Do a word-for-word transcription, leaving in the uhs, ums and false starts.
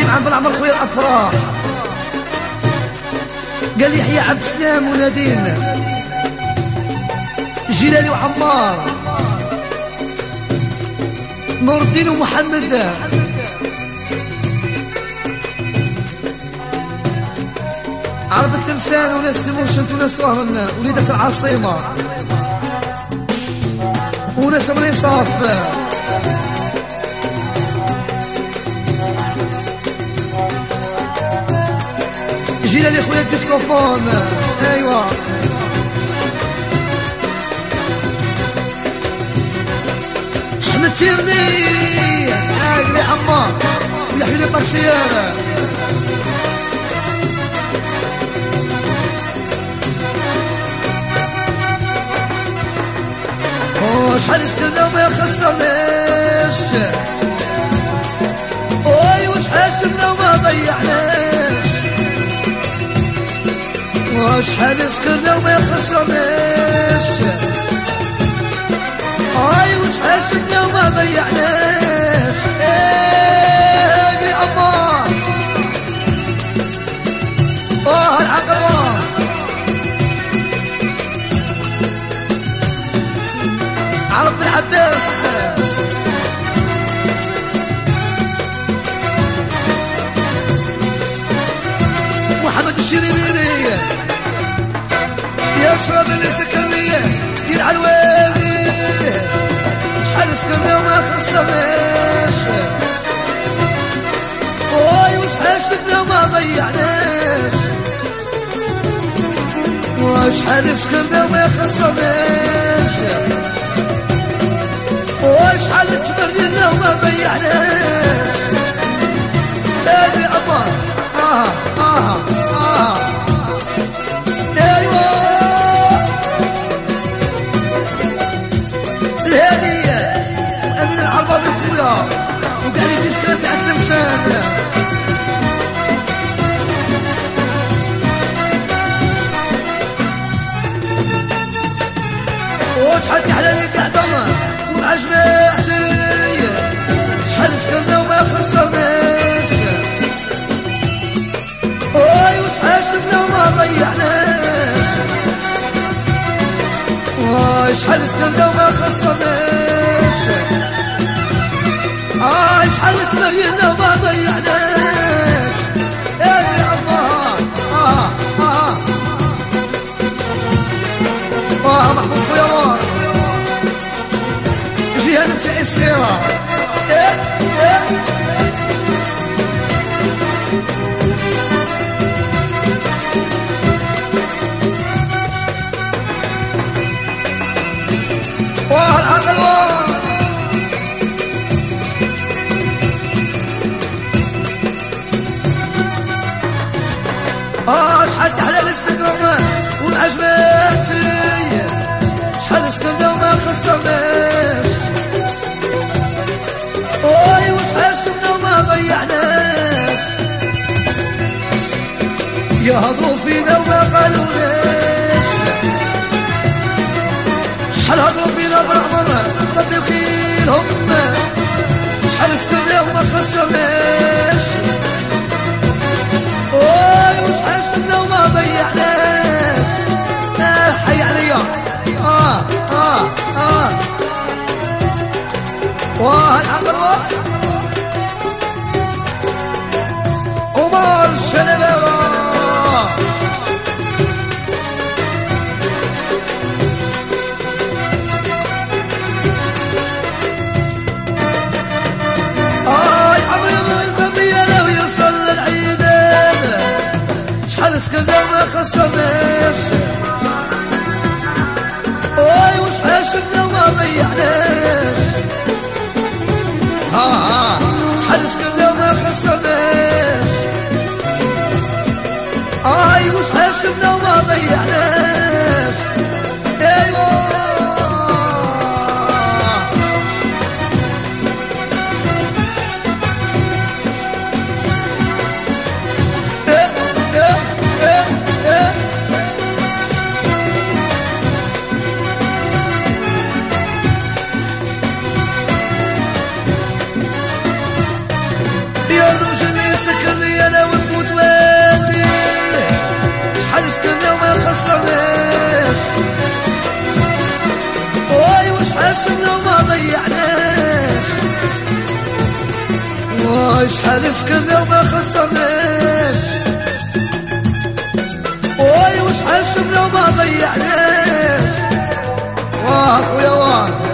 عم بالعمر خويا الافراح قال لي يحيى عبد السلام ونادين جلالي وعمار نور الدين ومحمد عربة تمسان وناس سيموشنت وناس وهن وليدة العاصمة وناس مريصاف جيلالي خويا الديسكوفون ايوا حمد سيرني اقلي عمار ويحيي طاكسيار شحال سكرنا وما خسرناش وي وشحال سكرنا وما ضيعناش وشحال سكرنا وما خسرناش وي وشحال سكرنا وما ضيعناش اجري أما اه العقل عرب العباس محمد الشريميني يا شرب اللي سكرني يلعن وادي شحال سكرنا وما خسرناش وي وشحال سكرنا وما ضيعناش وشحال سكرنا وما خسرناش وشحال تبرينا وما ضيعناش اجري أبا اه اه اه ايوا الهدية وامين العرباضي خويا وكاع لي ديسكار تاع التمثال وشحال تحلالي قاعدة وعجباتي شحال سكرنا وما خسرناش وي وشحال سكرنا وما ضيعناش وي شحال سكرنا وما خسرناش آه شحال تبرينا وما ضيعناش يا الله آه آه آه محمود خويا وار جهاد تاع السيرة ايه ايه واه العقل واه اه شحال تحلال السكرة والعجباتي شحال سكرنا وما خسرناش وي وشحال سكرنا وما ضيعناش يهضروا فينا وما قالوناش شحال هضروا فينا بالعمر ربي وكيلهم شحال سكرنا وما خسرناش وي وشحال سكرنا وما ضيعناش اه حي عليا اه اه اه واه العقل واه عمر الشلباوة آي عمري بالبابية لو يوصل للعيدان شحال سكرنا وما خسرناش وي وشحال سكرنا وما ضيعناش ها ها شحال سكرنا وما خسرناش اي وشحال سكرنا وما ضيعناش ايوا ايه ايه ايه ايه يا الرجل سكني انا ونفوت وادي شحال سكننا وما خسرناش واي وشحال سكننا وما ضيعناش واي شحال سكننا وما خسرناش واي وشحال سكننا وما ضيعناش واه خويا واه